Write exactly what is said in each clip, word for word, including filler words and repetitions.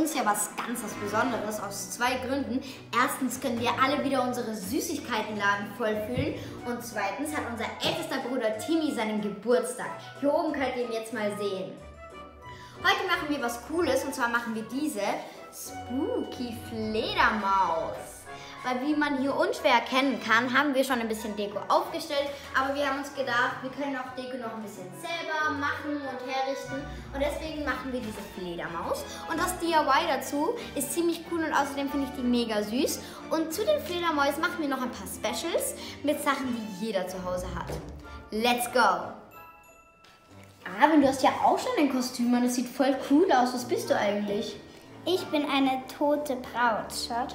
uns ja was ganz was Besonderes aus zwei Gründen. Erstens können wir alle wieder unsere Süßigkeitenladen vollfüllen und zweitens hat unser ältester Bruder Timmy seinen Geburtstag. Hier oben könnt ihr ihn jetzt mal sehen. Heute machen wir was Cooles und zwar machen wir diese Spooky Fledermaus. Weil wie man hier unschwer erkennen kann, haben wir schon ein bisschen Deko aufgestellt, aber wir haben uns gedacht, wir können auch Deko noch ein bisschen selber machen und herrichten und deswegen machen wir diese Fledermaus. Und das D I Y dazu ist ziemlich cool und außerdem finde ich die mega süß. Und zu den Fledermäusen machen wir noch ein paar Specials mit Sachen, die jeder zu Hause hat. Let's go! Arvin, du hast ja auch schon ein Kostüm und es sieht voll cool aus. Was bist du eigentlich? Ich bin eine tote Braut, schaut.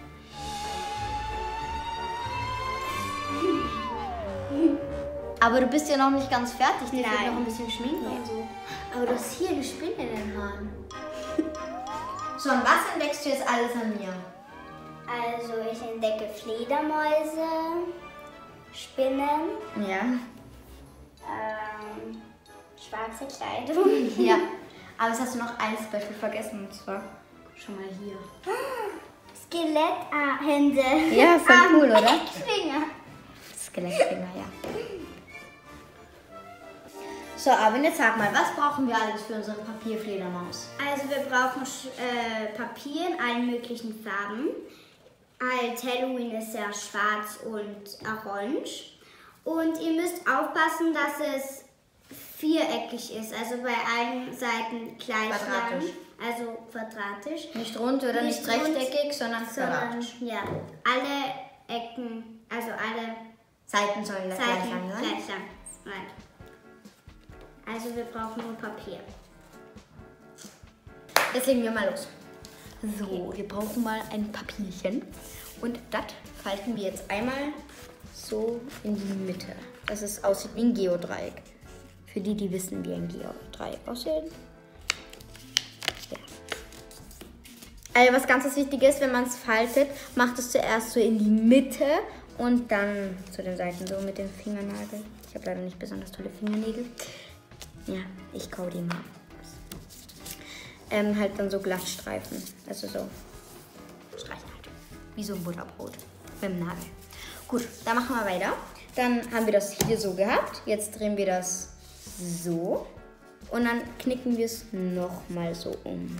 Aber du bist ja noch nicht ganz fertig, dir fehlt Nein. noch ein bisschen Schminke und so. Aber du hast hier eine Spinne in den Haaren. So, und was entdeckst du jetzt alles an mir? Also ich entdecke Fledermäuse, Spinnen, Ja. ähm, schwarze Kleidung. Ja. Aber jetzt hast du noch ein Special vergessen und zwar, schau mal hier. Skeletthände. Ja, voll cool, oder? Finger. Skelettfinger, ja. So, Arvin, jetzt sag mal, was brauchen wir alles für unsere Papierfledermaus? Also wir brauchen äh, Papier in allen möglichen Farben. Als Halloween ist ja schwarz und orange. Und ihr müsst aufpassen, dass es viereckig ist, also bei allen Seiten gleich lang. Quadratisch. Also quadratisch. Nicht rund oder nicht, Nicht rechteckig, rund, sondern Sondern, quadratisch. ja, alle Ecken, also alle Seiten sollen gleich Seiten lang sein. gleich lang sein. Also wir brauchen nur Papier. Jetzt legen wir mal los. So, wir brauchen mal ein Papierchen. Und das falten wir jetzt einmal so in die Mitte, dass es aussieht wie ein Geodreieck. Für die, die wissen, wie ein Geodreieck aussieht. Ja. Also was ganz wichtig ist, wenn man es faltet, macht es zuerst so in die Mitte und dann zu den Seiten so mit dem Fingernagel. Ich habe leider nicht besonders tolle Fingernägel. Ja, ich kau die mal. Ähm, halt dann so Glattstreifen. Also so streichen halt. Wie so ein Butterbrot mit dem Nagel. Gut, dann machen wir weiter. Dann haben wir das hier so gehabt. Jetzt drehen wir das so. Und dann knicken wir es nochmal so um.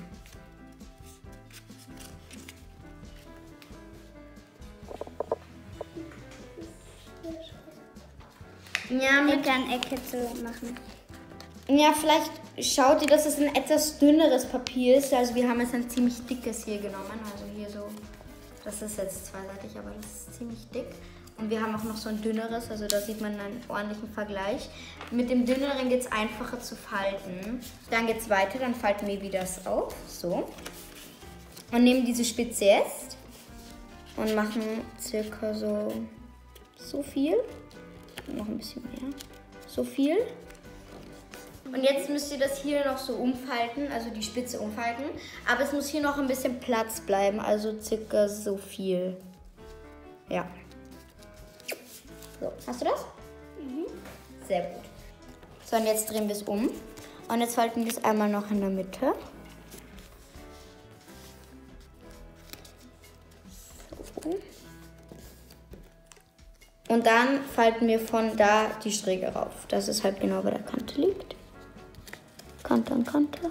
Ja, mit Ecke an Ecke zu machen. Ja, vielleicht schaut ihr, dass es ein etwas dünneres Papier ist. Also wir haben jetzt ein ziemlich dickes hier genommen. Also hier so, das ist jetzt zweiseitig, aber das ist ziemlich dick. Und wir haben auch noch so ein dünneres, also da sieht man einen ordentlichen Vergleich. Mit dem dünneren geht es einfacher zu falten. Dann geht es weiter, dann falten wir wieder das auf, so. Und nehmen diese Spitze jetzt und machen circa so, so viel. Noch ein bisschen mehr. So viel. Und jetzt müsst ihr das hier noch so umfalten, also die Spitze umfalten. Aber es muss hier noch ein bisschen Platz bleiben, also circa so viel. Ja. So, hast du das? Mhm. Sehr gut. So, und jetzt drehen wir es um. Und jetzt falten wir es einmal noch in der Mitte. So. Und dann falten wir von da die Schräge rauf, dass es halt genau bei der Kante liegt. Kante an Kante.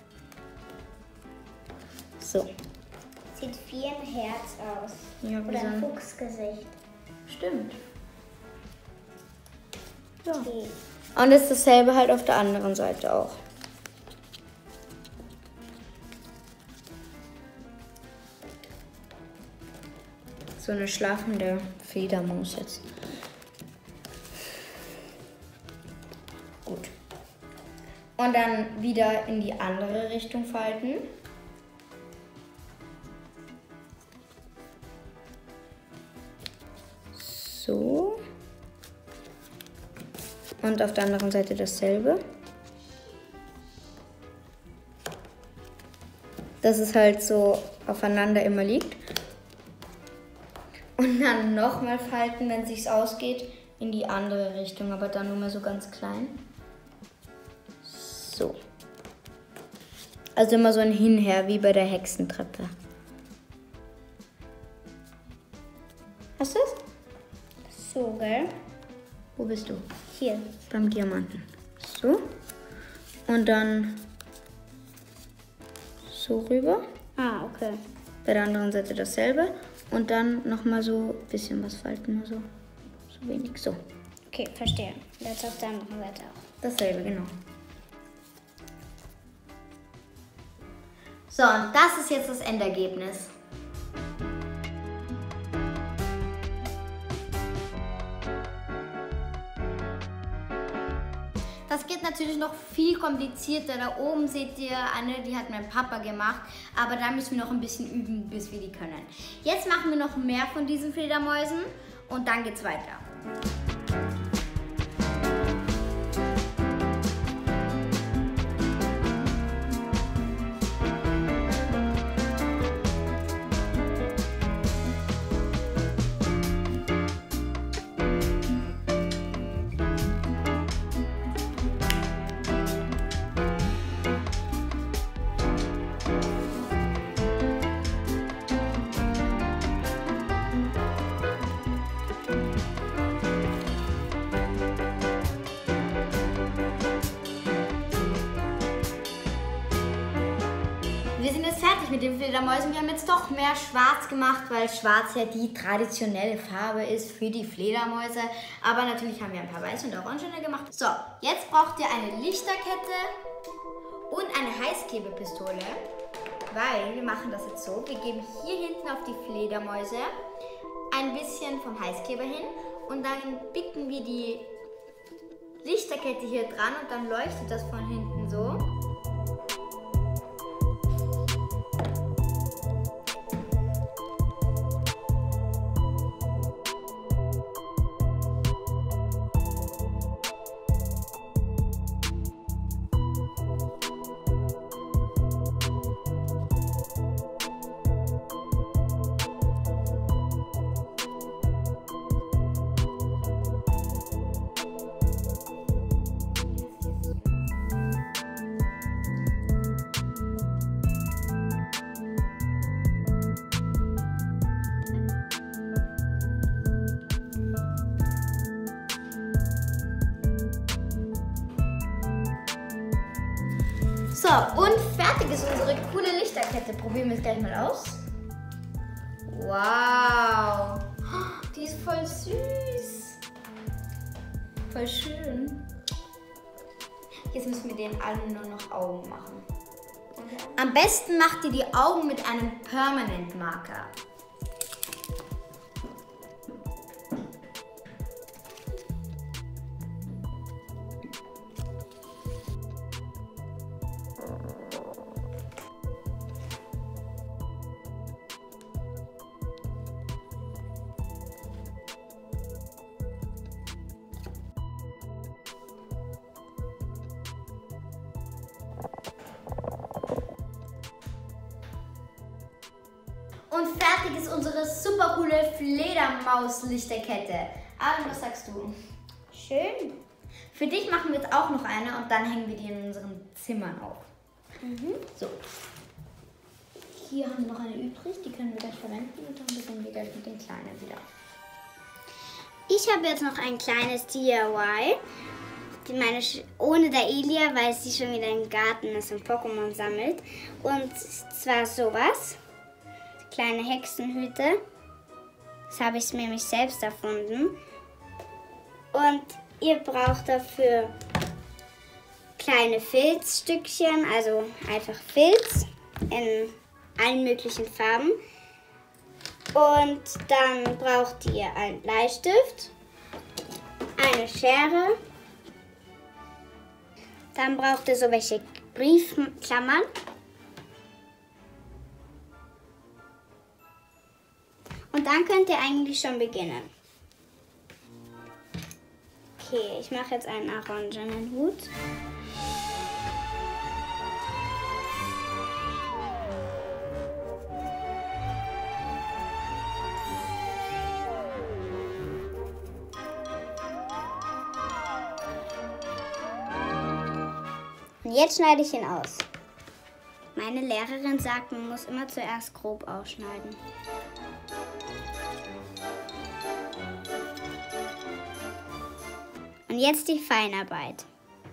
So. Sieht wie ein Herz aus. Ja, wie Oder so ein ein- Fuchsgesicht. Stimmt. Ja. Okay. Und ist dasselbe halt auf der anderen Seite auch. So eine schlafende Fledermaus jetzt. Gut. Und dann wieder in die andere Richtung falten. So. Und auf der anderen Seite dasselbe. Dass es halt so aufeinander immer liegt. Und dann nochmal falten, wenn es sich ausgeht, in die andere Richtung, aber dann nur mal so ganz klein. So. Also immer so ein Hinher, wie bei der Hexentreppe. Hast du es? So, gell? Wo bist du? Hier. Beim Diamanten. So. Und dann so rüber. Ah, okay. Bei der anderen Seite dasselbe. Und dann nochmal so ein bisschen was falten. Nur so, so wenig. So. Okay, verstehe. Jetzt auf der anderen Seite auch. Dasselbe, genau. So, und das ist jetzt das Endergebnis. Das geht natürlich noch viel komplizierter. Da oben seht ihr eine, die hat mein Papa gemacht. Aber da müssen wir noch ein bisschen üben, bis wir die können. Jetzt machen wir noch mehr von diesen Fledermäusen und dann geht's weiter. Wir sind jetzt fertig mit den Fledermäusen. Wir haben jetzt doch mehr schwarz gemacht, weil schwarz ja die traditionelle Farbe ist für die Fledermäuse. Aber natürlich haben wir ein paar weiße und orangene gemacht. So, jetzt braucht ihr eine Lichterkette und eine Heißklebepistole. Weil wir machen das jetzt so. Wir geben hier hinten auf die Fledermäuse ein bisschen vom Heißkleber hin. Und dann bicken wir die Lichterkette hier dran und dann leuchtet das von hinten so. So, und fertig ist unsere coole Lichterkette. Probieren wir es gleich mal aus. Wow, die ist voll süß. Voll schön. Jetzt müssen wir den allen nur noch Augen machen. Okay. Am besten macht ihr die Augen mit einem Permanent Marker. Und fertig ist unsere super coole Fledermaus-Lichterkette. Aaron, was sagst du? Schön. Für dich machen wir jetzt auch noch eine und dann hängen wir die in unseren Zimmern auf. Mhm. So. Hier haben wir noch eine übrig, die können wir gleich verwenden und dann beginnen wir gleich mit den kleinen wieder. Ich habe jetzt noch ein kleines D I Y. Die meine Sch ohne der Elia, weil sie schon wieder im Garten ist und Pokémon sammelt. Und zwar sowas. Kleine Hexenhüte. Das habe ich mir mich selbst erfunden. Und ihr braucht dafür kleine Filzstückchen, also einfach Filz in allen möglichen Farben. Und dann braucht ihr einen Bleistift, eine Schere, dann braucht ihr so welche Briefklammern. Und dann könnt ihr eigentlich schon beginnen. Okay, ich mache jetzt einen orangenen Hut. Und jetzt schneide ich ihn aus. Meine Lehrerin sagt, man muss immer zuerst grob ausschneiden. Und jetzt die Feinarbeit.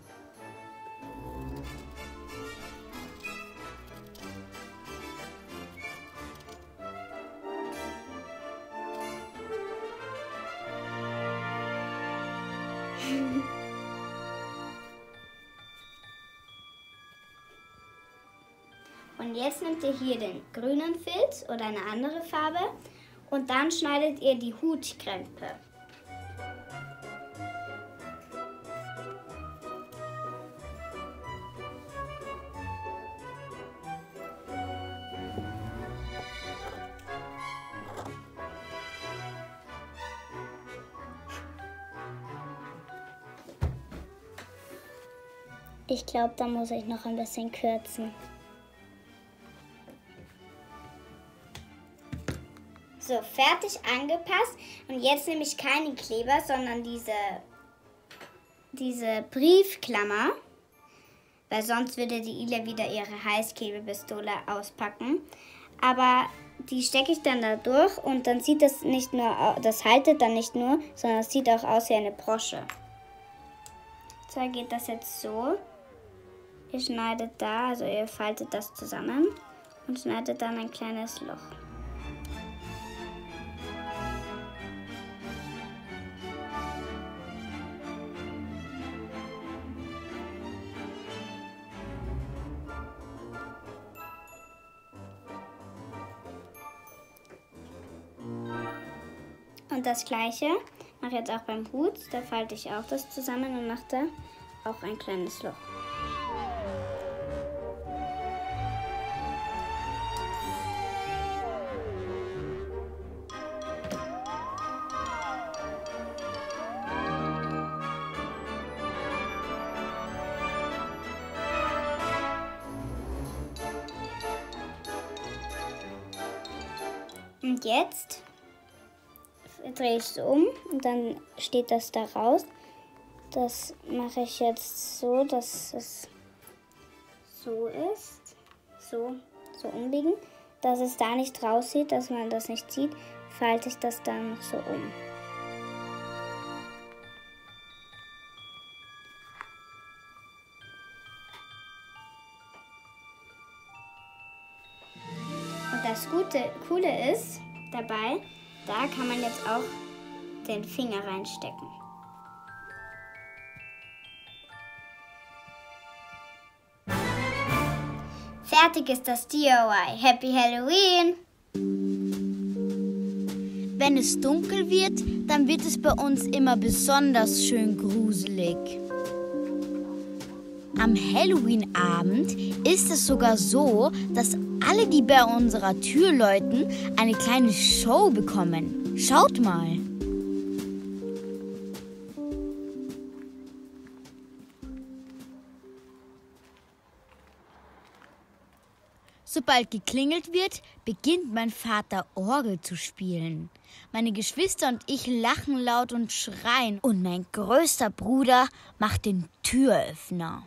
Und jetzt nehmt ihr hier den grünen Filz oder eine andere Farbe und dann schneidet ihr die Hutkrempe. Ich glaube, da muss ich noch ein bisschen kürzen. So, fertig angepasst. Und jetzt nehme ich keinen Kleber, sondern diese, diese Briefklammer. Weil sonst würde die Ila wieder ihre Heißklebepistole auspacken. Aber die stecke ich dann da durch und dann sieht das nicht nur, das haltet dann nicht nur, sondern es sieht auch aus wie eine Brosche. So geht das jetzt so. Ihr schneidet da, also ihr faltet das zusammen und schneidet dann ein kleines Loch. Und das gleiche mache ich jetzt auch beim Hut. Da falte ich auch das zusammen und mache da auch ein kleines Loch. Und jetzt drehe ich es um und dann steht das da raus. Das mache ich jetzt so, dass es so ist. So, so umbiegen. Dass es da nicht raussieht, dass man das nicht sieht, falte ich das dann noch so um. Und das Gute, Coole ist dabei, da kann man jetzt auch den Finger reinstecken. Fertig ist das D I Y. Happy Halloween! Wenn es dunkel wird, dann wird es bei uns immer besonders schön gruselig. Am Halloween-Abend ist es sogar so, dass alle, die bei unserer Tür läuten, eine kleine Show bekommen. Schaut mal! Sobald geklingelt wird, beginnt mein Vater Orgel zu spielen. Meine Geschwister und ich lachen laut und schreien und mein größter Bruder macht den Türöffner.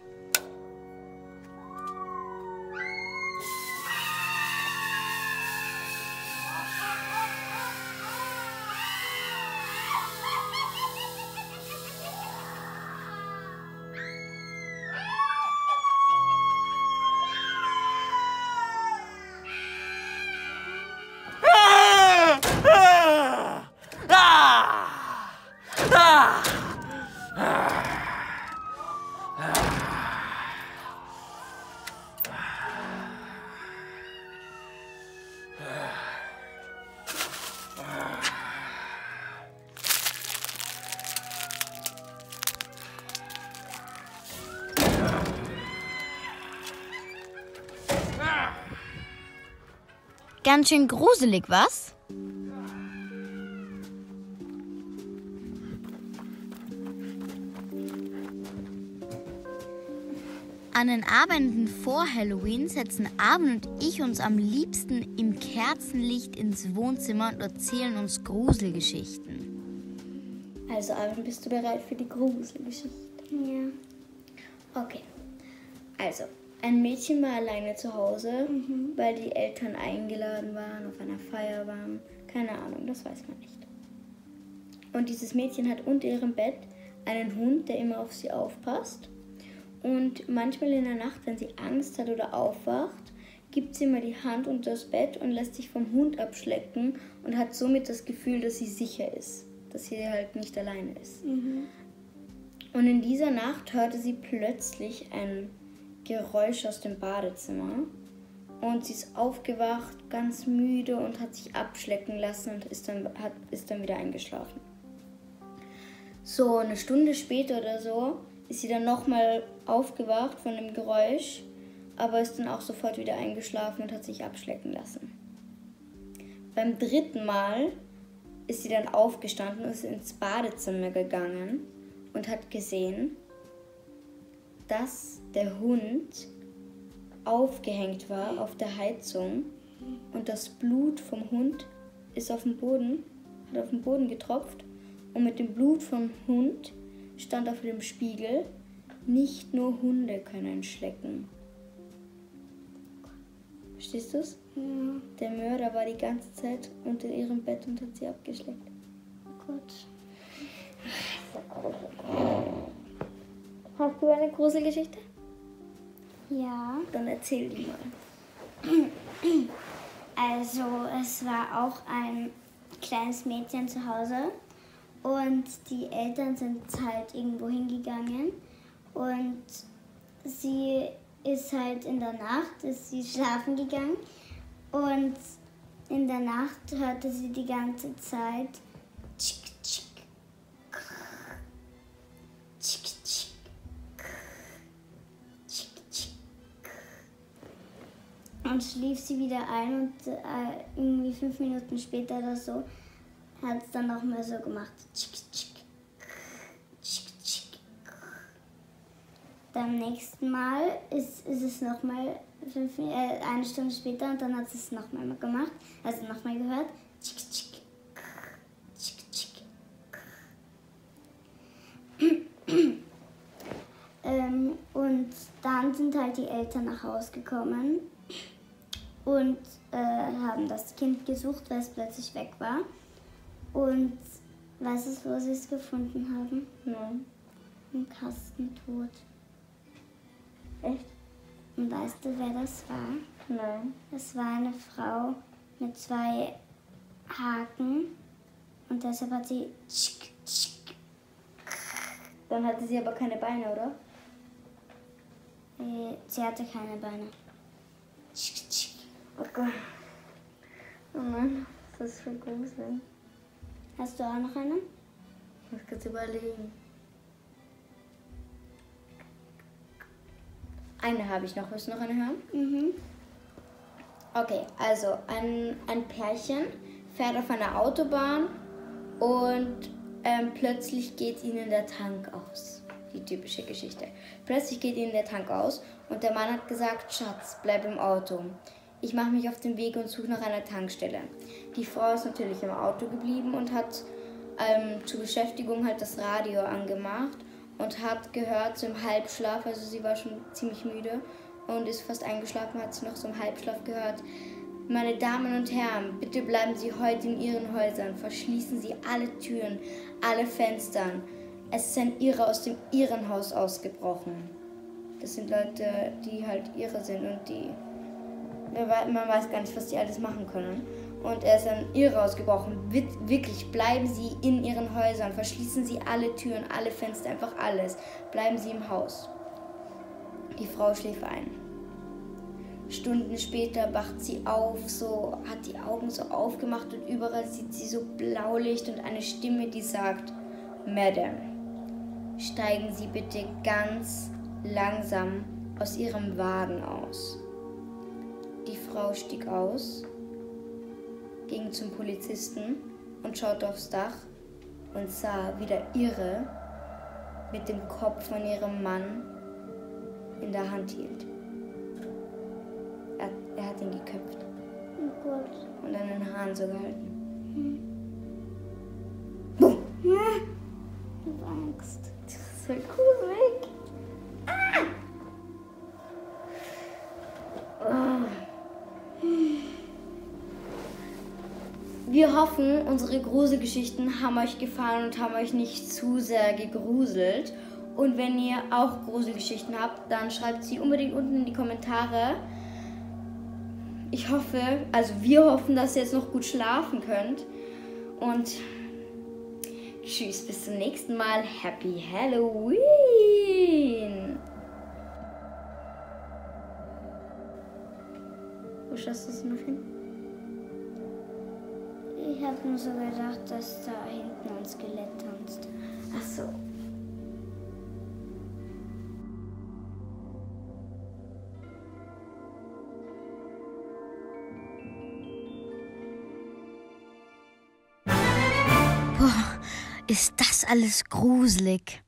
Ganz schön gruselig, was? An den Abenden vor Halloween setzen Abel und ich uns am liebsten im Kerzenlicht ins Wohnzimmer und erzählen uns Gruselgeschichten. Also, Abel, bist du bereit für die Gruselgeschichte? Ja. Okay. Also, ein Mädchen war alleine zu Hause, mhm. weil die Eltern eingeladen waren, auf einer Feier waren. Keine Ahnung, das weiß man nicht. Und dieses Mädchen hat unter ihrem Bett einen Hund, der immer auf sie aufpasst. Und manchmal in der Nacht, wenn sie Angst hat oder aufwacht, gibt sie immer die Hand unter das Bett und lässt sich vom Hund abschlecken und hat somit das Gefühl, dass sie sicher ist, dass sie halt nicht alleine ist. Mhm. Und in dieser Nacht hörte sie plötzlich ein Geräusch aus dem Badezimmer und sie ist aufgewacht, ganz müde und hat sich abschlecken lassen und ist dann, hat, ist dann wieder eingeschlafen. So, eine Stunde später oder so ist sie dann nochmal aufgewacht von dem Geräusch, aber ist dann auch sofort wieder eingeschlafen und hat sich abschlecken lassen. Beim dritten Mal ist sie dann aufgestanden und ist ins Badezimmer gegangen und hat gesehen, dass der Hund aufgehängt war auf der Heizung und das Blut vom Hund ist auf dem Boden, hat auf den Boden getropft und mit dem Blut vom Hund stand auf dem Spiegel: Nicht nur Hunde können schlecken. Verstehst du es? Ja. Der Mörder war die ganze Zeit unter ihrem Bett und hat sie abgeschleckt. Gut. Hast du eine Gruselgeschichte? Ja. Dann erzähl die mal. Also, es war auch ein kleines Mädchen zu Hause und die Eltern sind halt irgendwo hingegangen und sie ist halt in der Nacht, ist sie schlafen gegangen und in der Nacht hörte sie die ganze Zeit tschick, tschick, tschick, tschick, tschick, tschick. Und schlief sie wieder ein und äh, irgendwie fünf Minuten später oder so hat es dann nochmal so gemacht. Tschick, tschick, tschick, tschick. Beim nächsten Mal ist, ist es nochmal äh, eine Stunde später und dann hat sie es nochmal gemacht, also nochmal gehört. Tschick, tschick, tschick, tschick. ähm, und dann sind halt die Eltern nach Hause gekommen und äh, haben das Kind gesucht, weil es plötzlich weg war. Und weißt du, wo sie es gefunden haben? Nein. Im Kasten tot. Echt? Und weißt du, wer das war? Nein. Das war eine Frau mit zwei Haken und deshalb hat sie tschick, tschick. Dann hatte sie aber keine Beine, oder? Äh, sie hatte keine Beine. Tschick, tschick. Oh Gott. Oh Mann, das ist für gruselig. Hast du auch noch eine? Ich muss kurz überlegen. Eine habe ich noch. Willst du noch eine hören? Mhm. Okay, also ein, ein Pärchen fährt auf einer Autobahn und ähm, plötzlich geht ihnen der Tank aus. Die typische Geschichte. Plötzlich geht ihnen der Tank aus und der Mann hat gesagt: Schatz, bleib im Auto. Ich mache mich auf den Weg und suche nach einer Tankstelle. Die Frau ist natürlich im Auto geblieben und hat ähm, zur Beschäftigung halt das Radio angemacht und hat gehört, so im Halbschlaf, also sie war schon ziemlich müde und ist fast eingeschlafen, hat sie noch so im Halbschlaf gehört: Meine Damen und Herren, bitte bleiben Sie heute in Ihren Häusern, verschließen Sie alle Türen, alle Fenster. Es ist ein Irrer aus dem Irrenhaus ausgebrochen. Das sind Leute, die halt Irre sind und die, man weiß gar nicht, was die alles machen können. Und er ist ein Irrer ausgebrochen. Wirklich, bleiben Sie in Ihren Häusern, verschließen Sie alle Türen, alle Fenster, einfach alles. Bleiben Sie im Haus. Die Frau schläft ein. Stunden später wacht sie auf, so hat die Augen so aufgemacht und überall sieht sie so Blaulicht und eine Stimme, die sagt: Madame, steigen Sie bitte ganz langsam aus Ihrem Wagen aus. Die Frau stieg aus, ging zum Polizisten und schaute aufs Dach und sah, wie der Irre mit dem Kopf von ihrem Mann in der Hand hielt. Er, er hat ihn geköpft. Oh Gott. Und an den Haaren so gehalten. Hm. Boom. Ich hab Angst. Das ist so gruselig. Ah! Wir hoffen, unsere Gruselgeschichten haben euch gefallen und haben euch nicht zu sehr gegruselt. Und wenn ihr auch Gruselgeschichten habt, dann schreibt sie unbedingt unten in die Kommentare. Ich hoffe, also wir hoffen, dass ihr jetzt noch gut schlafen könnt. Und tschüss, bis zum nächsten Mal. Happy Halloween! Wo schaust du es noch hin? Ich habe nur so gedacht, dass da hinten ein Skelett tanzt. Ach so. Boah, ist das alles gruselig.